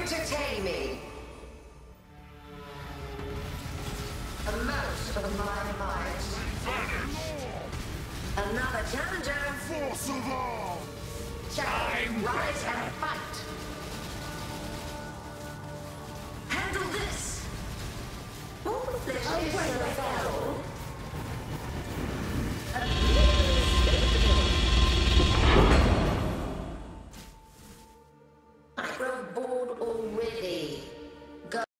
Entertain me. Amount of my might. Another challenger. Force of all! Challenge, rise and fight. Handle this. All flesh is